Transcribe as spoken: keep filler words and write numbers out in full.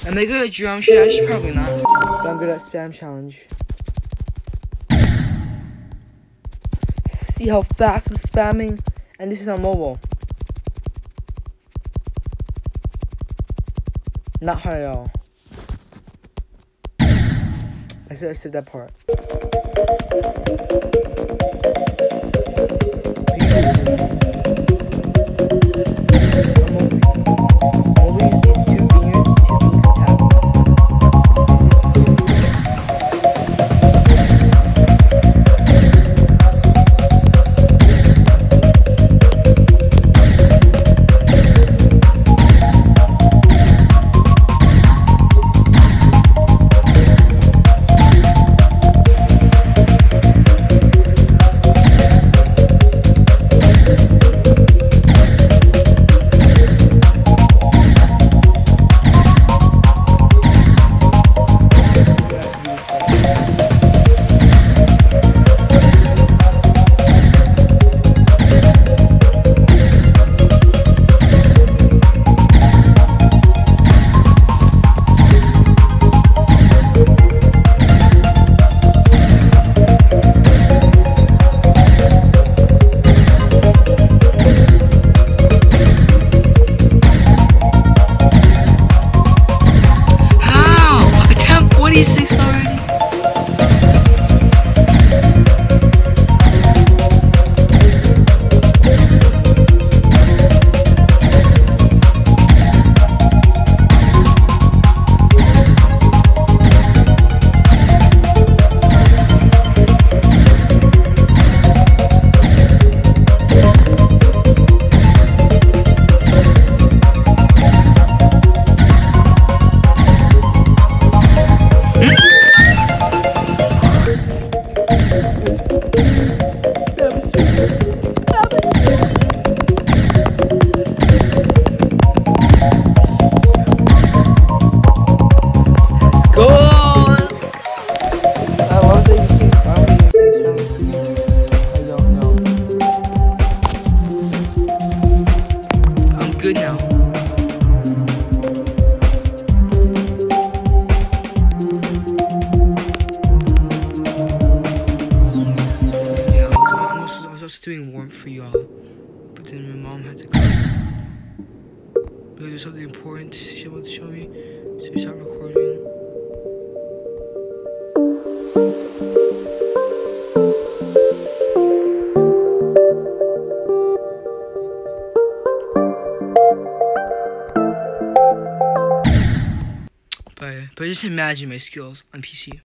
Am I good at drum challenge? Probably not. But I'm good at spam challenge. See how fast I'm spamming? And this is on mobile. Not hard at all. I said I said that part. forty-six already? Good now. Yeah, I was, I was just doing warmth for y'all, but then my mom had to come because there's something important she wanted to show me, so we started recording. But, but just imagine my skills on P C.